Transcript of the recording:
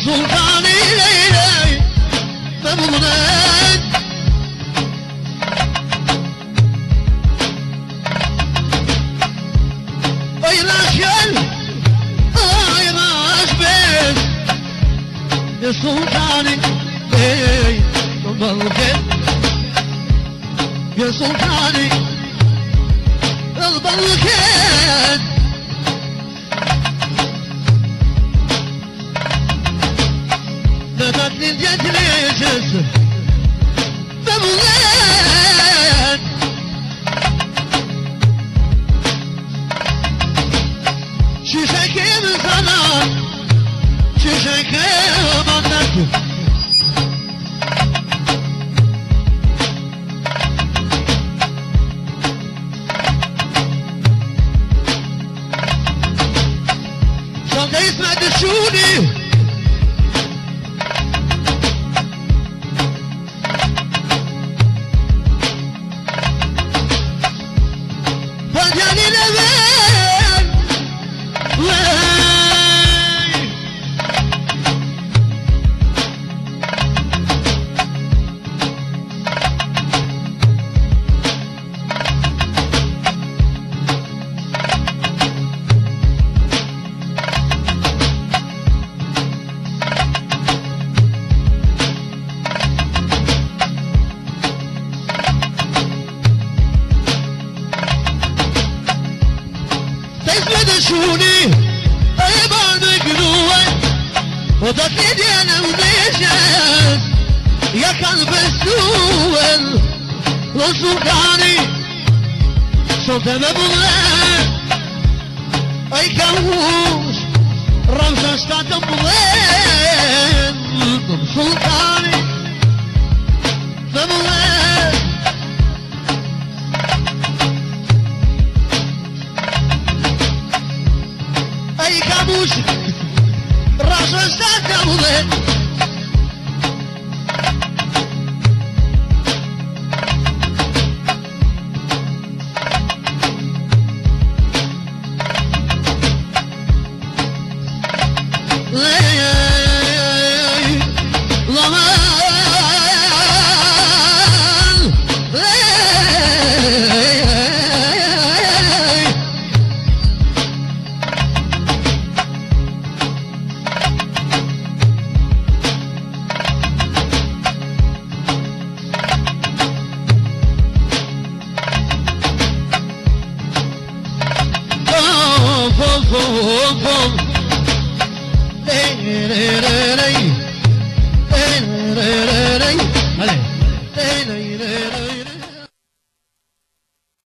سلطاني ليلي مبغضان اي راشل اي راش بيت يا سلطاني اي مبغضان يا سلطاني البركان نبتني الجد ليش مبغضان شيشاكي من زمان شيشاكي من اسمع دشوني فجاني لبين شوني اي بعدك نوي وضطيت انا وديشت يا كان بالسول وسلطاني سلطان مبغضان اي كوش رمز اشتات مبغضان سلطاني مبغضان اي كابوس راس اشتاق مبغضان Allez.